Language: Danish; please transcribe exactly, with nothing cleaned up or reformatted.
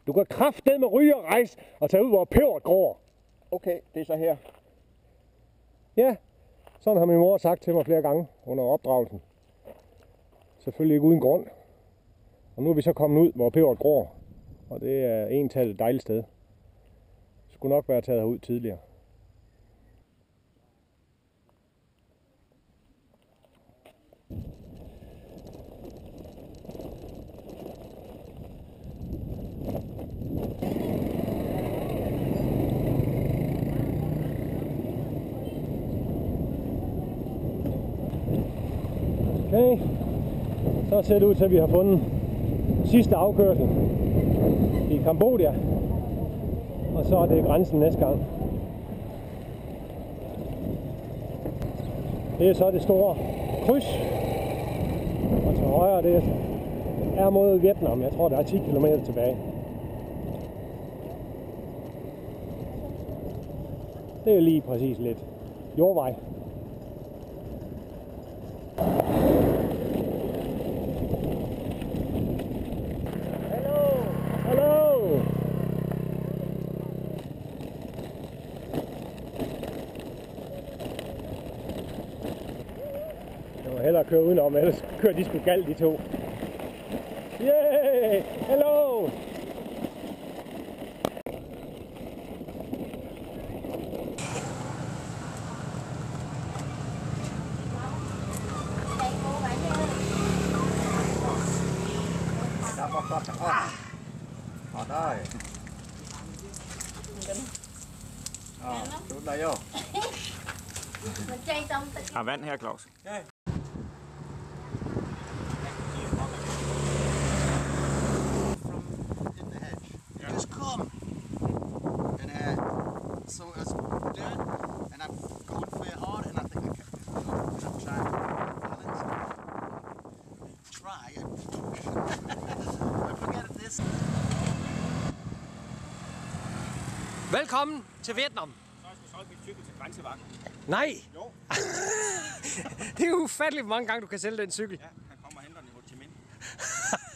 Du kan kraftedeme ryge og rejse og tage ud, hvor peberet gror. Okay, det er så her. Ja, sådan har min mor sagt til mig flere gange under opdragelsen. Selvfølgelig ikke uden grund. Og nu er vi så kommet ud, hvor peberet gror. Og det er entallet et dejligt sted. Det skulle nok være taget herud tidligere. Okay, så ser det ud til, at vi har fundet sidste afkørsel i Kambodja. Og så er det grænsen næste gang. Det er så det store kryds. Og til højre det er mod Vietnam. Jeg tror, der er ti kilometer tilbage. Det er lige præcis lidt jordvej. Hellere køre udenom, ellers kører de sgu galt, de to. Yay! Hello! Ở đây. Ờ, xuống đây vô. Har vand her, Claus? Ja. Just come. And uh, so it's down, and I'm going for it hard, and I think I can. I'm trying to balance. Try and push. I forget it this. Velkommen til Vietnam. Så jeg skal solge min cykel til grænsevagten. Nej! Jo. Det er ufatteligt, hvor mange gange du kan sælge den cykel. Ja, han kommer og henter den i Ho Chi Minh.